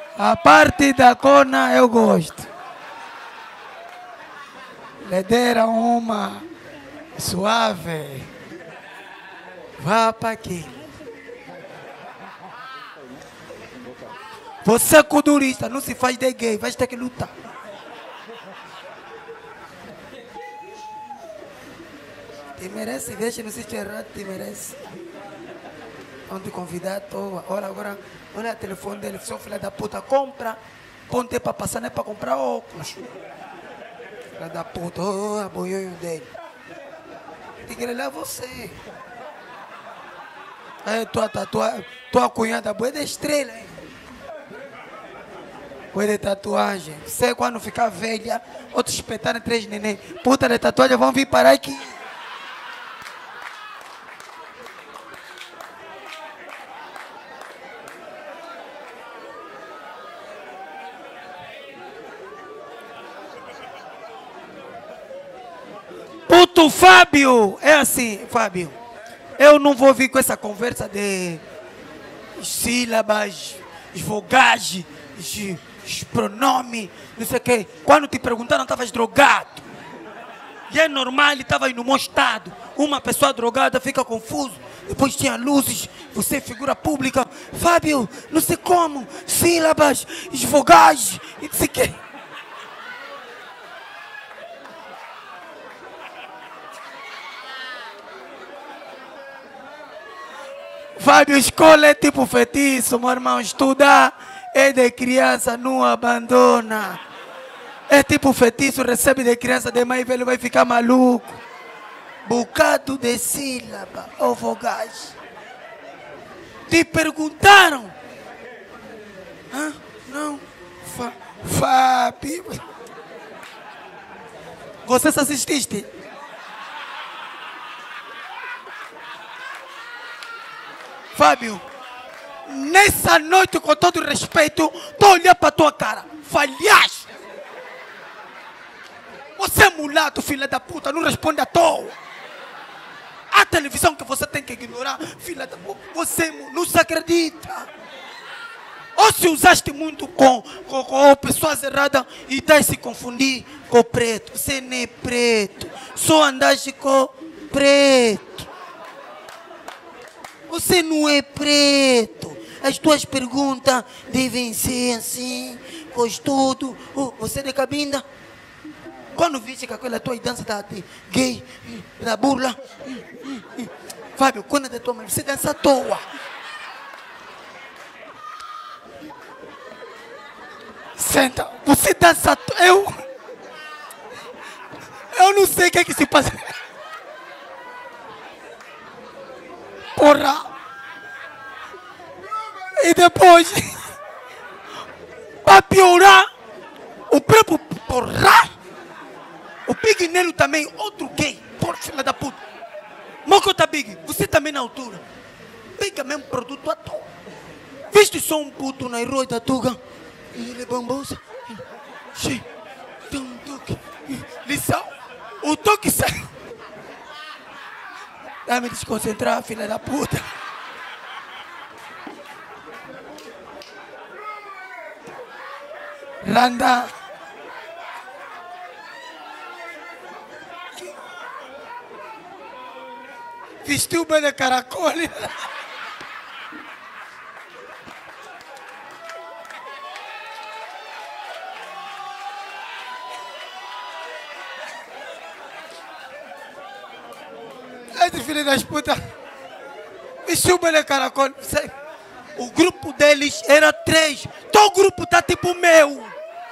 A parte da cona eu gosto. Lhe deram uma suave. Vá para aqui. Você é culturista, não se faz de gay, vai ter que lutar. Te merece, deixa no sítio errado, te merece. Vamos te convidar à toa. Olha agora, olha o telefone dele, seu filho da puta, compra. Ponte para passar, não é para comprar óculos. Filho da puta, olha o boiônho dele. Tem que levar você. Aí, tua cunhada, boa de estrela, hein? Boa de tatuagem. Você quando ficar velha, outros espetarem 3 neném. Puta de tatuagem, vão vir parar aqui. Puto Fábio! É assim, Fábio. Eu não vou vir com essa conversa de sílabas, vogais, pronome, não sei o quê. Quando te perguntaram, estavas drogado. E é normal, ele estava no mau estado. Uma pessoa drogada fica confuso. Depois tinha luzes, você é figura pública. Fábio, não sei como, sílabas, vogais, e não sei o quê. Fábio, escola é tipo feitiço, meu irmão. Estudar é de criança, não abandona. É tipo feitiço, recebe de criança, de mãe velho, vai ficar maluco. Bocado de sílaba, ou vogais. Te perguntaram? Hã? Não. Fábio. Vocês assististe? Fábio, nessa noite, com todo respeito, estou olhando para a tua cara. Falhaste. Você é mulato, filha da puta, não responde à toa. A televisão que você tem que ignorar, filha da puta, você não se acredita. Ou se usaste muito com pessoas erradas e estás se confundir com preto. Você não é preto, só andaste com preto. Você não é preto. As tuas perguntas devem ser assim, com estudo. Você é de Cabinda? Quando viste que aquela tua dança da gay, da burla. Fábio, quando é da tua mãe, você dança à toa. Senta, você dança à toa. Eu não sei o que é que se passa. Porra! E depois, para piorar, o próprio porra, o Big Nelo também, outro gay, porra, filha da puta. Mocota Big, você também na altura. Pega mesmo produto à toa. Viste só um puto na rua da Tuga? Ele é bambosa. Sim, tem um toque. Lição, o toque sai. Vai me desconcentrar, filha da puta. Randa. Vestiu bem de caracol. Esse filho das putas. Vestiu bem de caracol. O grupo deles era 3. Teu grupo tá tipo o meu.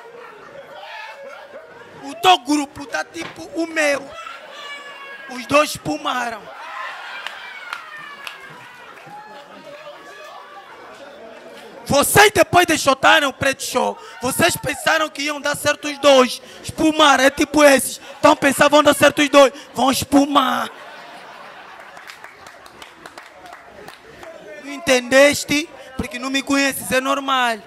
O teu grupo tá tipo o meu. Os dois espumaram. Vocês depois de shotarem o Preto Show, vocês pensaram que iam dar certo os dois. Espumaram, é tipo esses. Então pensavam vão dar certo os dois. Vão espumar. Não entendeste? Porque não me conheces, é normal.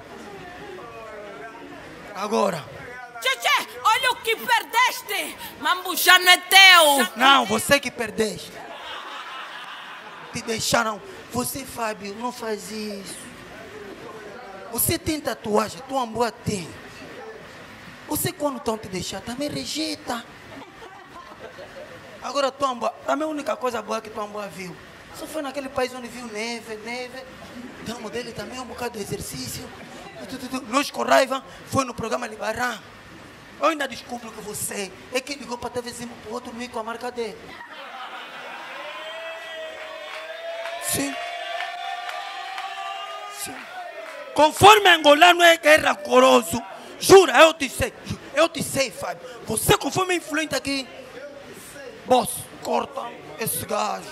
Agora. Tchê, olha o que perdeste. Mambuja não é teu. Não, você que perdeste. Te deixaram. Você, Fábio, não faz isso. Você tem tatuagem, tua amor tem. Você quando estão te deixar, também rejeita. Agora tua amor, também a única coisa boa que tua amor viu. Só foi naquele país onde viu neve. Damo dele também um bocado de exercício. Nós com raiva, foi no programa Libarã. Eu ainda descubro que você é quem ligou para ter vizinho para o outro dormir com a marca dele. Sim. Sim. Conforme angolano é rancoroso, jura, eu te sei, Fábio. Você conforme influente aqui, boss, corta esse gajo.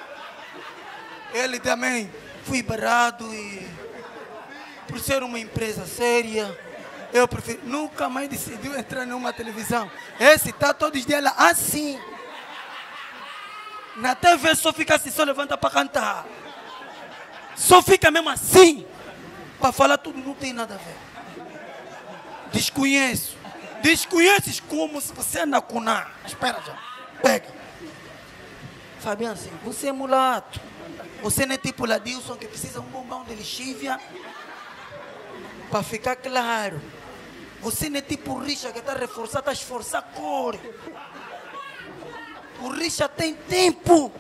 Ele também foi barrado e por ser uma empresa séria, eu prefiro, nunca mais decidiu entrar numa televisão. Esse está todos os dias lá assim. Na TV só fica assim, só levanta para cantar. Só fica mesmo assim. Para falar tudo não tem nada a ver. Desconheço. Desconheces como se você anda com nada. Espera já. Pega. Fabiano, assim, você é mulato. Você não é tipo Ladilson que precisa de um bombão de lixívia. Para ficar claro. Você não é tipo Richa que está reforçado, está a esforçar a cor. O Richa tem tempo.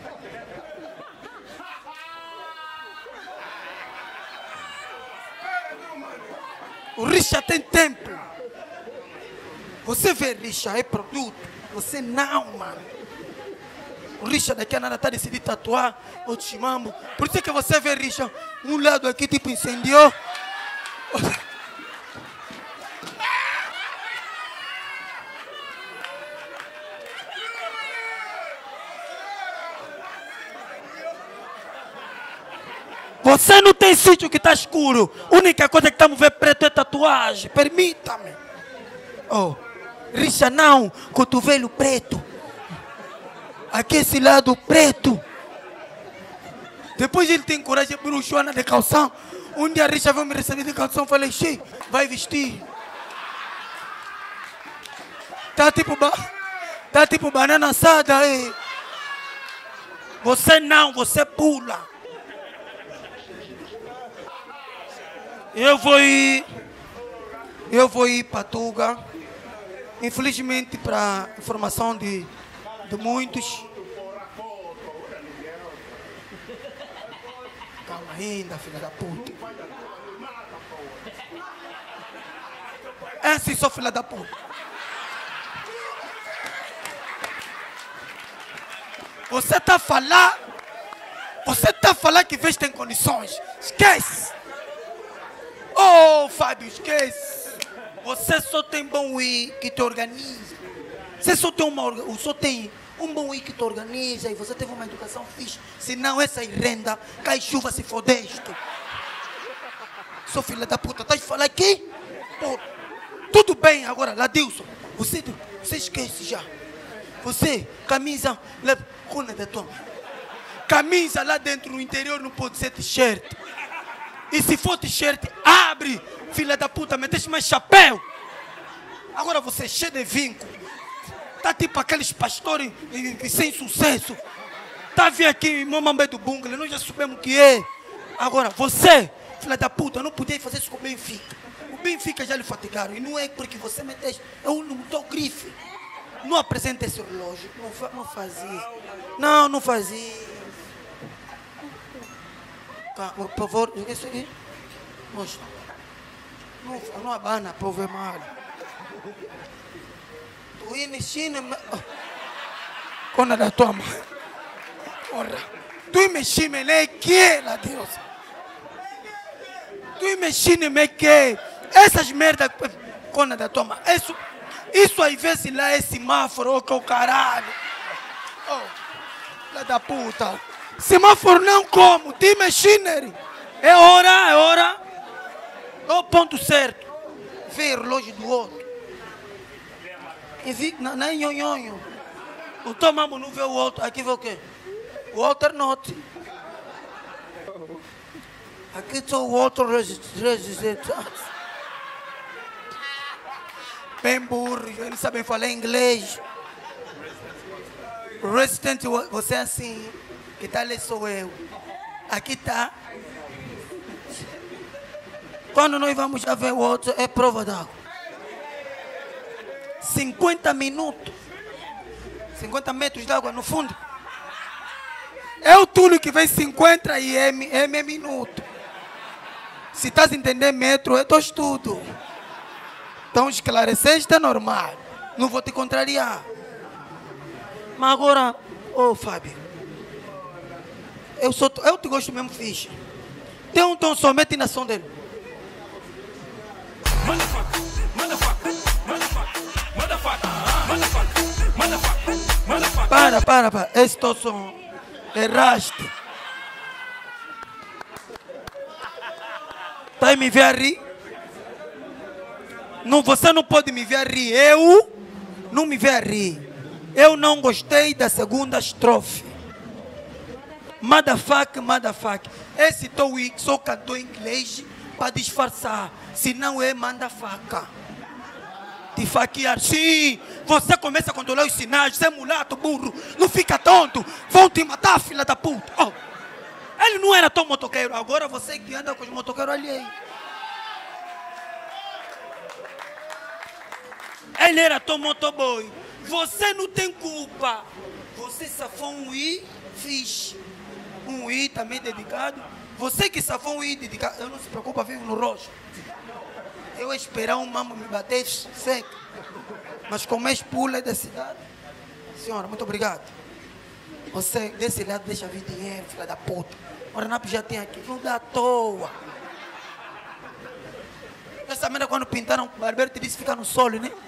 O Richa tem tempo. Você vê Richa, é produto. Você não, mano. O Richa daqui a nada está decidido tatuar o Chimambo. Por isso que você vê Richa, um lado aqui tipo incendiou. Você não tem sítio que está escuro. A única coisa que estamos vendo preto é tatuagem. Permita-me. Oh, Richa não, cotovelo preto. Aqui esse lado preto. Depois ele tem coragem de bruxona de calção. Um dia a Richa veio me receber de calção. Falei, xê, vai vestir. Tá tipo banana assada aí. Você não, você pula. Eu vou ir para Tuga. Infelizmente, para informação de muitos. Calma ainda, filha da puta. É sim, sou filha da puta. Você está a falar que vês tem condições. Esquece. Oh, Fábio, esquece. Você só tem bom I que te organiza. Você só tem um bom I que te organiza e você teve uma educação fixe. Senão essa renda, cai chuva se fodeste. Sou filha da puta, estás a falar aqui? Pô, tudo bem agora, Ladilson. Você esquece já. Você, camisa, camisa lá dentro no interior não pode ser t-shirt. E se for t-shirt, abre, filha da puta, meteste mais chapéu. Agora você é cheio de vinco. Tá tipo aqueles pastores sem sucesso. Tá vindo aqui em Mamambé do Bungle, nós já sabemos o que é. Agora você, filha da puta, não podia fazer isso com o Benfica. O Benfica já lhe fatigaram. E não é porque você meteste, eu não dou grife. Não apresenta esse relógio. Não faz isso. Não faz isso. Por favor, isso aqui. Mostra. Não abana, povo é mal. Tu ia mexendo. Quando da tua mãe. Ora. Tu ia mexendo, né? Que, lá Deus. Tu ia mexendo, né? Que. Essas merdas. Quando da tua mãe. Isso aí, vê se lá é semáforo, que é o caralho. Oh, lá da puta. Semáforo não como, tem machinery. É hora. É o ponto certo. Vê o relógio do outro. E vi, não é nhonhonho. O teu mamo não vê o outro. Aqui vê o quê? O alternote. Aqui está o outro registrado. Bem burro, eles sabem falar inglês. Resident, você é assim. Que tal sou eu? Aqui está. Quando nós vamos já ver o outro, é prova d'água. 50 minutos. 50 metros de água no fundo. É o túnel que vem 50 e M é minuto. Se estás a entender metro, é teu estudo. Então esclarecer está normal. Não vou te contrariar. Mas agora, Fábio. Eu te gosto mesmo fixe. Tem um tom só, mete na som dele. Para. Esse tom som. Erraste. Tá aí me ver a rir? Não, você não pode me ver a rir. Eu não me ver a rir. Eu não gostei da segunda estrofe. Motherfuck. Esse tô weak, só cantou em inglês para disfarçar. Se não é manda faca. Te faquear. Sim, você começa a controlar os sinais. Você é mulato, burro. Não fica tonto. Vão te matar, filha da puta. Oh. Ele não era tão motoqueiro. Agora você que anda com os motoqueiros alheios. Ele era tão motoboy. Você não tem culpa. Você safou um I, fiz. Um I também dedicado. Você que safou um I dedicado. Eu não se preocupa, vivo no rosto. Eu ia esperar um mambo me bater seca. Mas como és pula da cidade. Senhora, muito obrigado. Você desse lado deixa vir dinheiro, filha da puta. O Renato já tem aqui. Não dá à toa. Essa merda quando pintaram, o barbeiro te disse ficar no solo, né?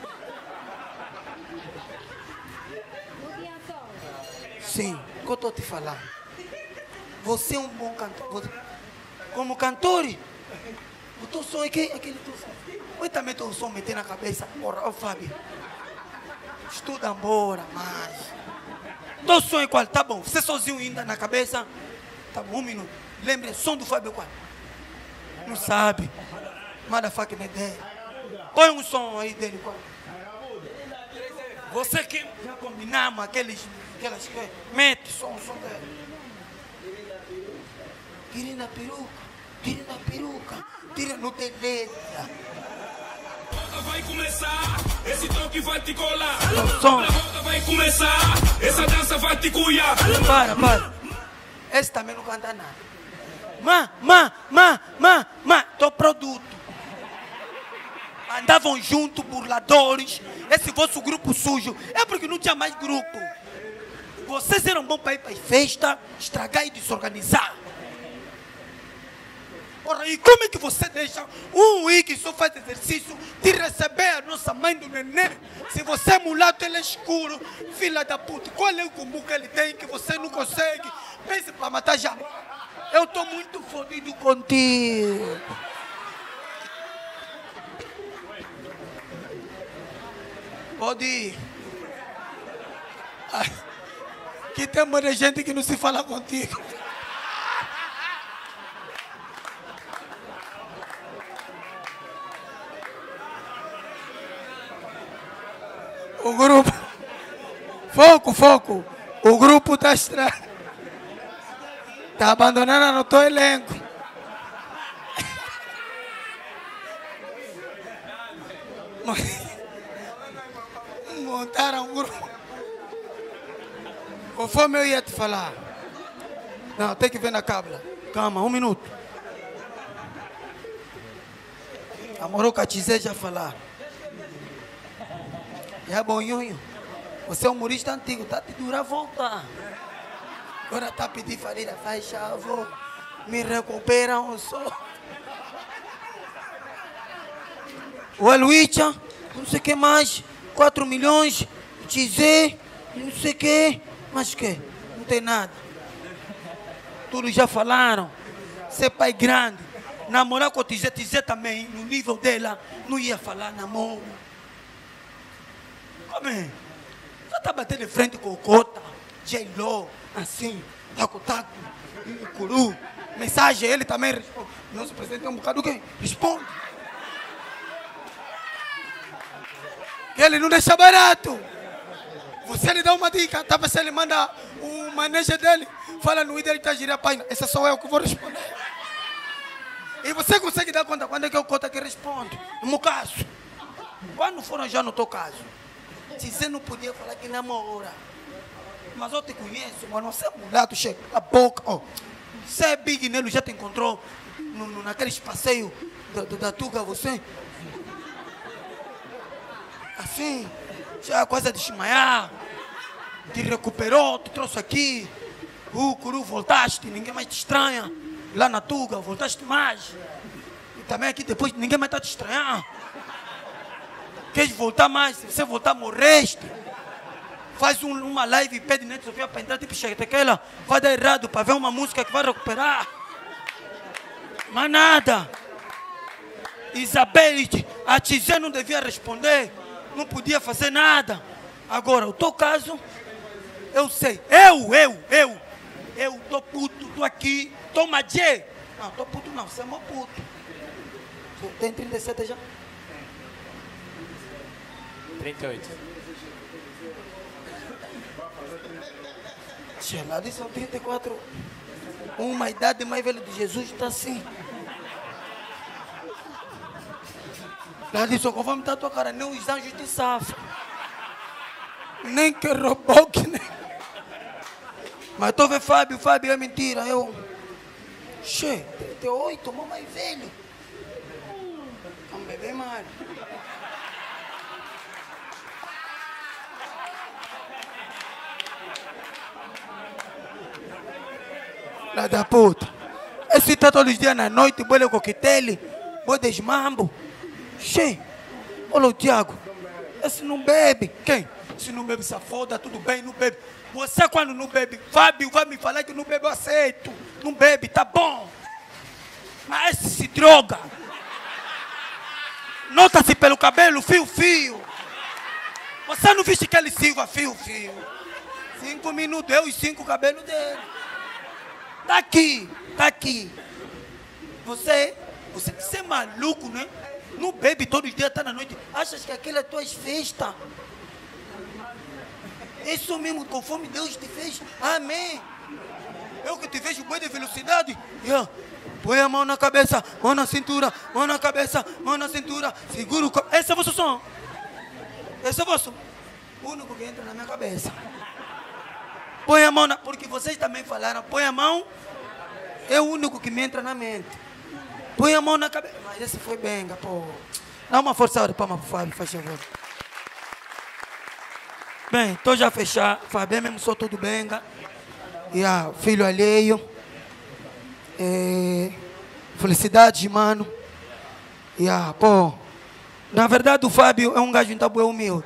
Sim, o que eu estou te falando? Você é um bom cantor. Como cantor, o teu som é aquele teu som. Eu também teu som meter na cabeça. Porra, Fábio. Estuda embora, mas. Teu som é qual? Tá bom. Você sozinho ainda na cabeça? Tá bom, um minuto. Lembre, som do Fábio qual? Não sabe. Motherfucker não é dele. Põe um som aí dele qual? Você que já combinamos aquelas que mete som dele. Tire na peruca, tire no letra. Vai começar, esse toque vai te colar. Som. Vai começar, essa dança vai te cuiar. Para. Esse também não canta nada. Tô produto. Andavam junto, burladores. Esse vosso grupo sujo. É porque não tinha mais grupo. Vocês eram bons para ir para a festa, estragar e desorganizar. Ora, e como é que você deixa um que só faz exercício de receber a nossa mãe do neném? Se você é mulato, ele é escuro, filha da puta. Qual é o combo que ele tem que você não consegue? Pense para matar já. Eu estou muito fodido contigo. Pode ir. Que tem muita gente que não se fala contigo. O grupo. Foco. O grupo está estranho. Está abandonando no teu elenco. Montaram um grupo. Conforme eu ia te falar. Não, tem que ver na cábula. Calma, um minuto. A Moroca Tizé já falar. É bom, Nhonho. Você é um humorista antigo, tá te dura voltar. Agora tá pedindo farinha, faz chavo. Me recupera um só. O Aluícha, não sei o que mais. 4 milhões. Tizé, não sei o que. Mas que? Não tem nada. Todos já falaram. Ser pai grande. Namorar com a Tizé também, no nível dela, não ia falar namoro. Homem, já está batendo de frente com o Cota, J-Lo, assim, taco, Curu. Mensagem, ele também responde. Nosso presidente é um bocado quem? Responde. Que ele não deixa barato. Você lhe dá uma dica, tá? Se ele manda o manager dele, fala no líder que está girando a página. Essa sou eu que vou responder. E você consegue dar conta quando é que eu responde. No meu caso. Quando foram já no teu caso? Se você não podia falar que namora. Mas eu te conheço, mano. Você é mulato, chega a boca. Oh. Você é big nele, já te encontrou naqueles passeios da Tuga, você? Assim, já quase a desmaiar. Te recuperou, te trouxe aqui. Curu, voltaste, ninguém mais te estranha. Lá na Tuga, voltaste mais. E também aqui depois ninguém mais está te estranhando. Queres voltar mais? Se você voltar, morreste. Faz uma live e pede Neto Sofia para entrar tipo Chetequela. Vai dar errado para ver uma música que vai recuperar. Mas nada. Isabel, a Tizé não devia responder. Não podia fazer nada. Agora, o teu caso, eu sei. Eu tô puto, tô aqui. Toma Jê. Não, tô puto não, você é mó puto. Tem 37 já? 38. Lá de são 34. Uma idade mais velha de Jesus está assim. Lá de só conforme está a tua cara, nem os anjos te safam. Nem que roubou que nem. Mas tu vê Fábio é mentira. Eu. Che, 38, mais velho. É um bebê mais. Lá da puta. Esse tá todos os dias na noite, bolha coquetel, boi desmambo. Che, olha o Tiago. Esse não bebe. Quem? Se não bebe, se foda, tudo bem, não bebe. Você quando não bebe, Fábio vai me falar que não bebe, eu aceito. Não bebe, tá bom. Mas esse se droga. Nota-se pelo cabelo, fio. Você não viste que ele silva, fio. 5 minutos, eu e 5 cabelos dele. Tá aqui. Você é maluco, né? Não bebe todo dia, tá na noite. Achas que aquilo é tuas festas? Isso mesmo, conforme Deus te fez. Amém. Eu que te vejo bem de velocidade. Põe a mão na cabeça, mão na cintura, mão na cabeça, mão na cintura. Segura o... Esse é o vosso som. Esse é o vosso. O único que entra na minha cabeça. Põe a mão na... Porque vocês também falaram, põe a mão. É o único que me entra na mente. Põe a mão na cabeça. Mas esse foi benga, pô. Dá uma força de palma pro Fábio, faz favor. Bem, tô já fechado. Fábio mesmo sou tudo benga. Filho alheio. Felicidades, mano. Pô. Na verdade, o Fábio é um gajo então humilde.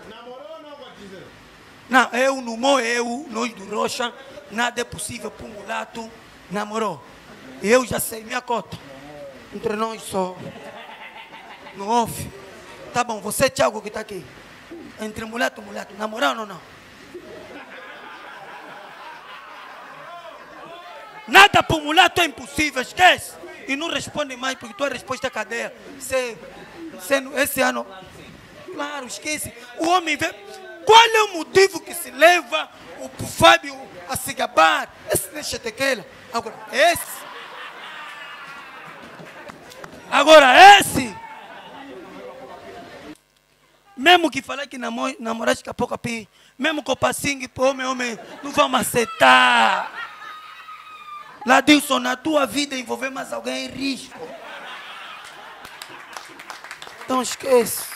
Não, nós do Rocha, nada é possível para um mulato. Namorou. Eu já sei minha cota. Entre nós só. No off. Tá bom, você, Thiago, que tá aqui. Entre mulato e mulato. Namorando ou não? Nada para um mulato é impossível, esquece. E não responde mais, porque tua resposta é cadeia. Esse ano. Claro, esquece. O homem vê. Qual é o motivo que se leva o Fábio a se gabar? Esse deixa tequila. Agora esse. Mesmo que falar que namoraste com a pouca pi, mesmo com o passinho, homem, não vamos aceitar. Ladilson, na tua vida envolver mais alguém em risco. Então esquece.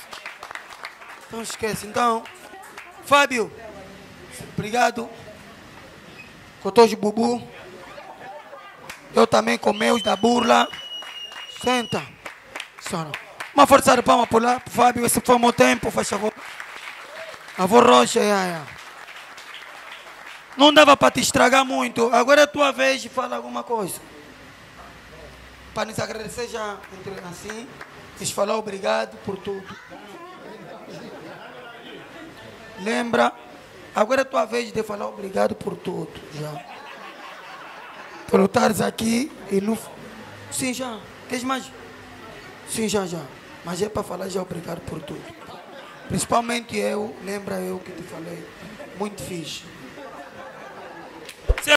Então, Fábio, obrigado. Com todos os bubu. Eu também com meus da burla. Senta. Uma força de palma por lá, Fábio. Esse foi o meu tempo, faz favor. Avô Rocha, Não dava para te estragar muito. Agora é a tua vez de falar alguma coisa. Para nos agradecer já, assim. Quis falar obrigado por tudo. Lembra? Agora é a tua vez de falar obrigado por tudo. Já. Por estares aqui e não... Sim, já. Queres mais? Sim, já. Mas é para falar já obrigado por tudo. Principalmente eu, lembra eu que te falei. Muito fixe.